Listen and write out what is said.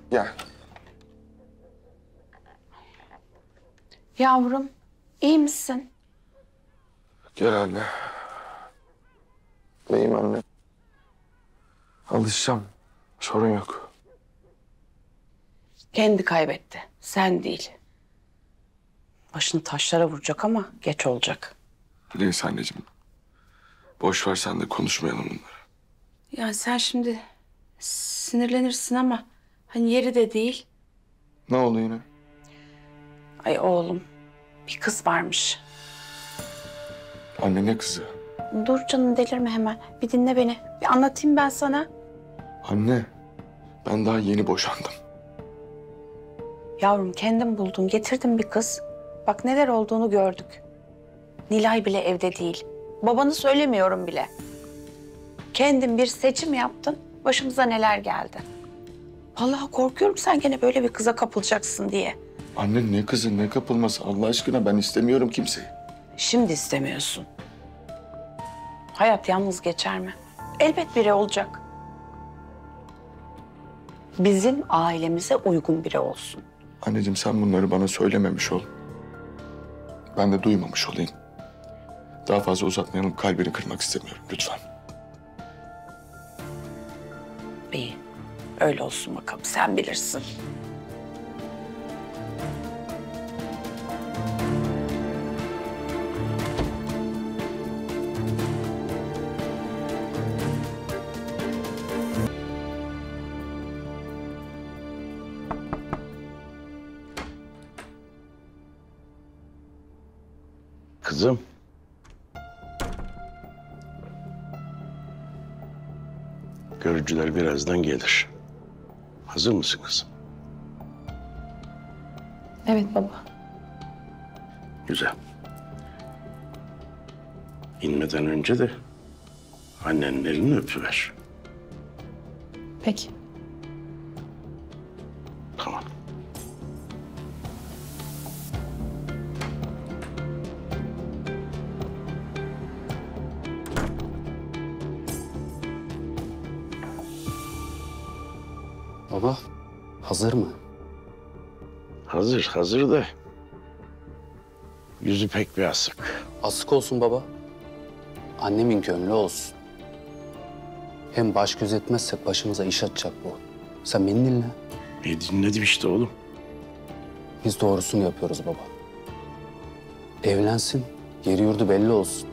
Gel. Yavrum, iyi misin? Gel anne. İyiyim anne. Alışacağım. Sorun yok. Kendi kaybetti, sen değil. Başını taşlara vuracak ama geç olacak. Neyse anneciğim. Boş ver, sen de konuşmayalım bunları. Yani sen şimdi sinirlenirsin ama hani yeri de değil. Ne oldu yine? Ay oğlum, bir kız varmış. Anne, ne kızı? Dur canım, delirme hemen. Bir dinle beni. Bir anlatayım ben sana. Anne, ben daha yeni boşandım. Yavrum, kendin buldun, getirdin bir kız. Bak neler olduğunu gördük. Nilay bile evde değil. Babanı söylemiyorum bile. Kendin bir seçim yaptın. Başımıza neler geldi. Vallahi korkuyorum sen gene böyle bir kıza kapılacaksın diye. Anne, ne kızı, ne kapılması, Allah aşkına, ben istemiyorum kimseyi. Şimdi istemiyorsun. Hayat yalnız geçer mi? Elbet biri olacak. Bizim ailemize uygun biri olsun. Anneciğim, sen bunları bana söylememiş ol. Ben de duymamış olayım. Daha fazla uzatmayalım, kalbini kırmak istemiyorum lütfen. İyi. Öyle olsun bakalım. Sen bilirsin. Kızım. Görücüler birazdan gelir. Hazır mısın kızım? Evet baba. Güzel. İnmeden önce de annenin elini öpüver. Peki. Tamam. Baba, hazır mı? Hazır da yüzü pek bir asık. Asık olsun baba. Annemin gönlü olsun. Hem baş göz etmezsek başımıza iş atacak bu. Sen beni dinle. Dinledim işte oğlum. Biz doğrusunu yapıyoruz baba. Evlensin, yeri yurdu belli olsun.